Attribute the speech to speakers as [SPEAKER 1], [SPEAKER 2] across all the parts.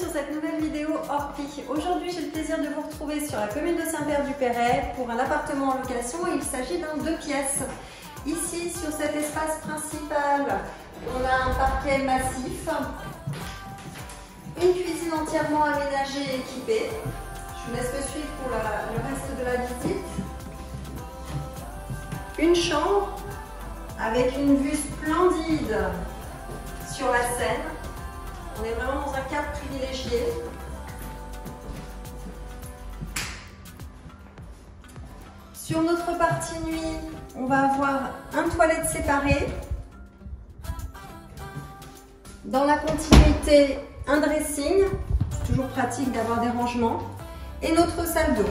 [SPEAKER 1] sur cette nouvelle vidéo Orpi. Aujourd'hui, j'ai le plaisir de vous retrouver sur la commune de Saint-Père-du-Perret pour un appartement en location. Il s'agit d'un 2 pièces. Ici, sur cet espace principal, on a un parquet massif, une cuisine entièrement aménagée et équipée. Je vous laisse me suivre pour le reste de la visite. Une chambre avec une vue splendide sur la Seine. On est vraiment dans un cadre privilégié. Sur notre partie nuit, on va avoir un toilette séparé. Dans la continuité, un dressing. C'est toujours pratique d'avoir des rangements. Et notre salle d'eau.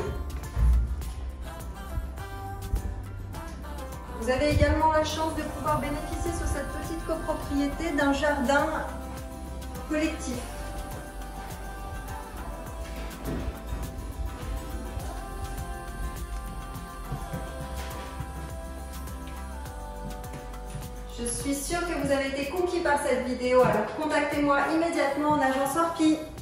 [SPEAKER 1] Vous avez également la chance de pouvoir bénéficier sur cette petite copropriété d'un jardin collectif. Je suis sûre que vous avez été conquis par cette vidéo, alors contactez-moi immédiatement en agence Orpi.